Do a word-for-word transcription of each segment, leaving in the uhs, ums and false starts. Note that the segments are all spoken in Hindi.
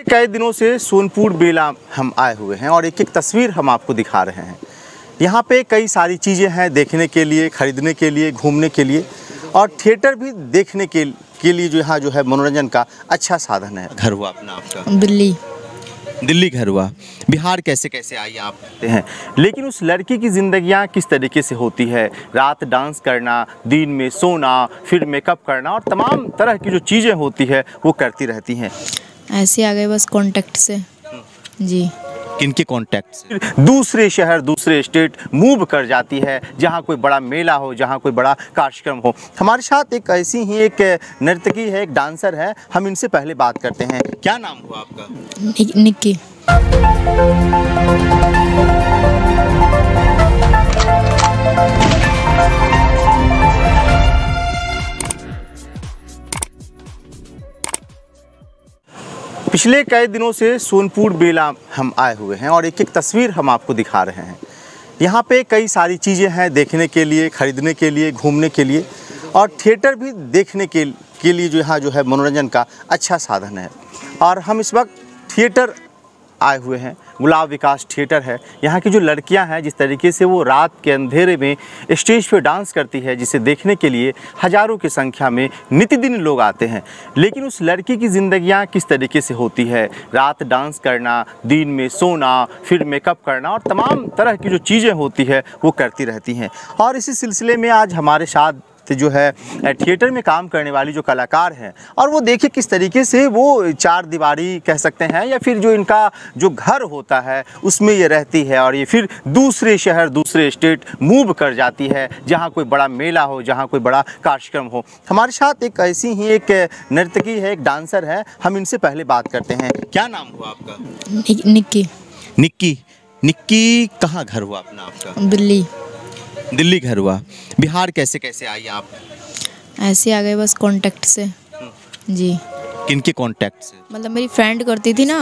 कई दिनों से सोनपुर बेला हम आए हुए हैं और एक एक तस्वीर हम आपको दिखा रहे हैं। यहाँ पे कई सारी चीज़ें हैं देखने के लिए, ख़रीदने के लिए, घूमने के लिए और थिएटर भी देखने के के लिए जो यहाँ जो है मनोरंजन का अच्छा साधन है। घर हुआ अपना आपका दिल्ली दिल्ली घर हुआ। बिहार कैसे कैसे आई आप कहते हैं, लेकिन उस लड़की की ज़िंदगियाँ किस तरीके से होती है। रात डांस करना, दिन में सोना, फिर मेकअप करना और तमाम तरह की जो चीज़ें होती है वो करती रहती हैं। ऐसे आ गए बस कांटेक्ट से जी। किनके कॉन्टैक्ट से दूसरे शहर, दूसरे स्टेट मूव कर जाती है, जहाँ कोई बड़ा मेला हो, जहाँ कोई बड़ा कार्यक्रम हो। हमारे साथ एक ऐसी ही एक नर्तकी है, एक डांसर है। हम इनसे पहले बात करते हैं। क्या नाम हुआ आपका? नि- निक्की। पिछले कई दिनों से सोनपुर बेला हम आए हुए हैं और एक एक तस्वीर हम आपको दिखा रहे हैं। यहाँ पे कई सारी चीज़ें हैं देखने के लिए, ख़रीदने के लिए, घूमने के लिए और थिएटर भी देखने के के लिए जो यहाँ जो है मनोरंजन का अच्छा साधन है। और हम इस वक्त थिएटर आए हुए हैं। गुलाब विकास थिएटर है। यहाँ की जो लड़कियां हैं, जिस तरीके से वो रात के अंधेरे में स्टेज पे डांस करती है, जिसे देखने के लिए हज़ारों की संख्या में नित्यदिन लोग आते हैं। लेकिन उस लड़की की ज़िंदगियां किस तरीके से होती है। रात डांस करना, दिन में सोना, फिर मेकअप करना और तमाम तरह की जो चीज़ें होती है वो करती रहती हैं। और इसी सिलसिले में आज हमारे साथ जो है थिएटर में काम करने वाली जो कलाकार हैं, और वो देखिए किस तरीके से वो चार दीवारी कह सकते हैं या फिर जो इनका जो घर होता है उसमें ये रहती है और ये फिर दूसरे शहर, दूसरे स्टेट मूव कर जाती है, जहाँ कोई बड़ा मेला हो, जहाँ कोई बड़ा कार्यक्रम हो। हमारे साथ एक ऐसी ही एक नर्तकी है, एक डांसर है। हम इनसे पहले बात करते हैं। क्या नाम हुआ आपका? नि- निक्की। निक्की। निक्की कहाँ घर हुआ अपना आपका? दिल्ली दिल्ली घर हुआ। बिहार कैसे कैसे आई आप? ऐसे आ गए बस कांटेक्ट से जी। किनके कॉन्टैक्ट से? मतलब मेरी फ्रेंड करती थी ना।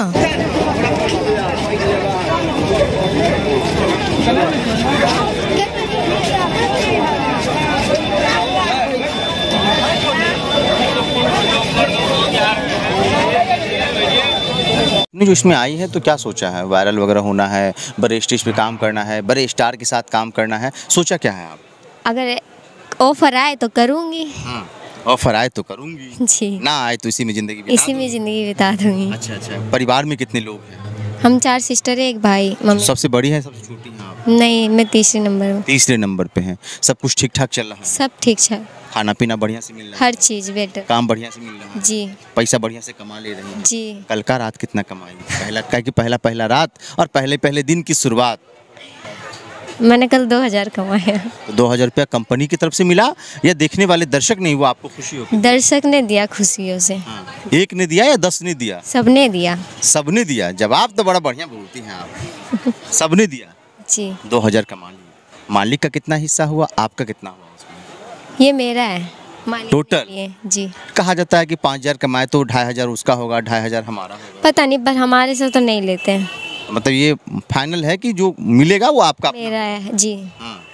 आपने जो इसमें आई है तो क्या सोचा है? वायरल वगैरह होना है, बड़े स्टेज पे काम करना है, बड़े स्टार के साथ काम करना है, सोचा क्या है आप? अगर ऑफर आए तो करूँगी। ऑफर आए तो करूंगी, जी। ना आए तो इसी में जिंदगी बिता इसी में दूंगी। ज़िंदगी बिता दूँगी। अच्छा अच्छा। परिवार में कितने लोग हैं? हम चार सिस्टर है, एक भाई, मम्मी। सबसे बड़ी है, सबसे छोटी हैं आप? नहीं, मैं तीसरे नंबर में। तीसरे नंबर पे हैं। सब कुछ ठीक ठाक चल रहा है? सब ठीक है, खाना पीना बढ़िया से मिल रहा है? हर चीज़ बेटर। काम बढ़िया से मिल रहा है? जी पैसा बढ़िया से कमा ले रही हैं? जी। कल का रात कितना कमाई? पहला क्या कि पहला पहला रात और पहले पहले दिन की शुरुआत। मैंने कल दो हज़ार कमाया। तो दो हजार रुपया कंपनी की तरफ से मिला या देखने वाले दर्शक नहीं, वो आपको खुशी होगी? दर्शक ने दिया खुशियों से। हाँ। एक ने दिया या दस ने दिया? सबने दिया। सबने दिया। जवाब तो बड़ा बढ़िया बोलती हैं आप। सबने दिया। जी। दो हजार कमा लिया। मालिक का कितना हिस्सा हुआ, आपका कितना हुआ उसमें? ये मेरा है मालिक टोटल? के लिए। जी। कहा जाता है कि पाँच हजार कमाए तो ढाई हजार उसका होगा, ढाई हजार हमारा होगा। पता नहीं, पर हमारे से तो नहीं लेते हैं। मतलब ये फाइनल है कि जो मिलेगा वो आपका? मेरा है जी। हाँ।